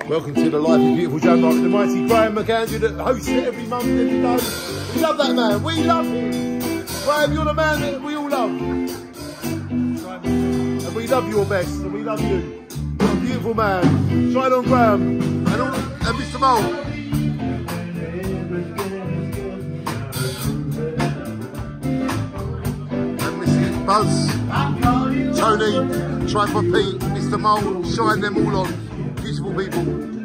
Welcome to the Life is Beautiful Joe Mark, the mighty Graham McAndrew that hosts it every month, every day. We love that man, we love him. Graham, you're the man that we all love. And we love your best, and we love you. You're a beautiful man. Shine on Graham, and Mr. Mole. And Mrs. Buzz, Tony, Tripod Pete, Mr. Mole, shine them all on. Beautiful people.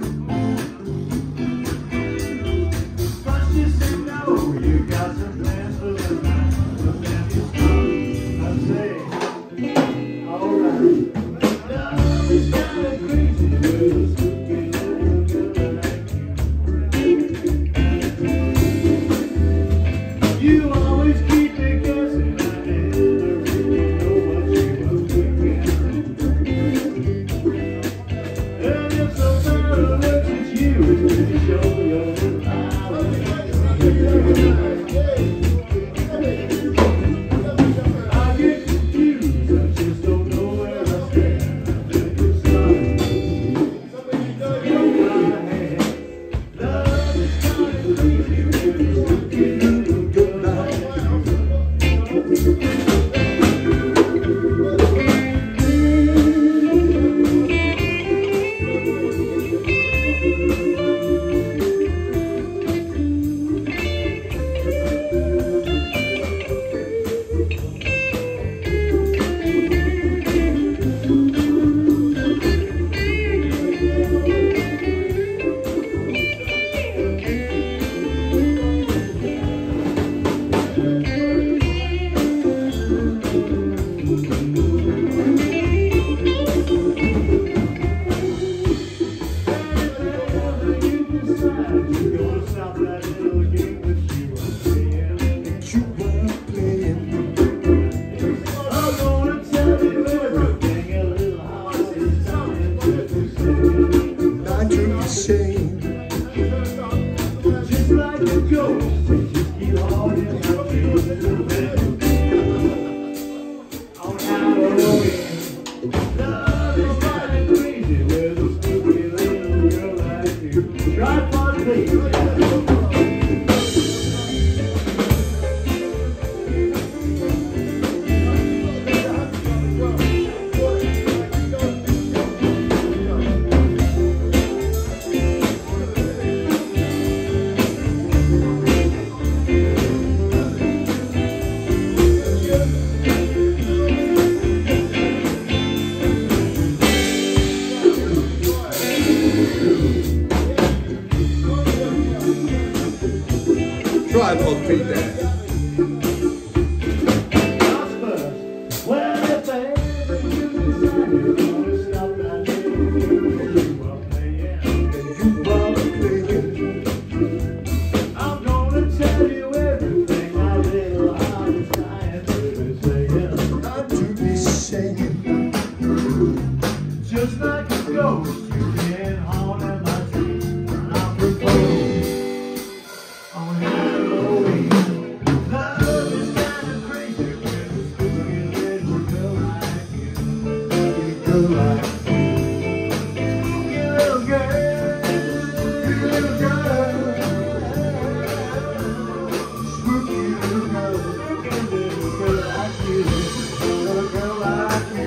Tripod Pete there. Just like a ghost, you can't haunt at my dreams. I propose on Halloween. Love is kind of crazy when a spooky little girl like you, girl like you, little girl, spooky little girl like you, little girl like you.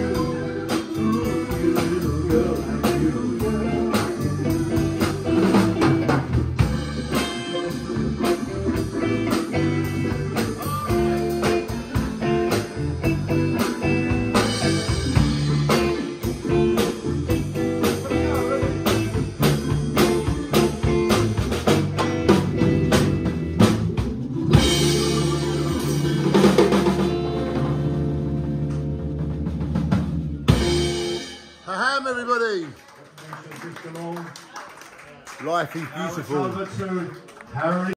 Aham, everybody. Life is beautiful.